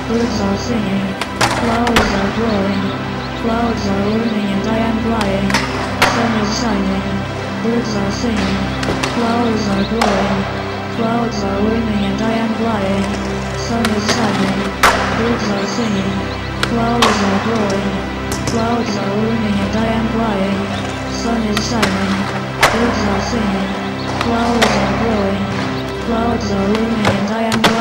Birds are singing, flowers are growing, clouds are learning and I am flying. Sun is shining, birds are singing, flowers are growing, clouds are learning and I am flying. Sun is shining, birds are singing, flowers are growing, clouds are learning and I am flying. Sun is shining, birds are singing, flowers are growing, clouds are learning and I am flying.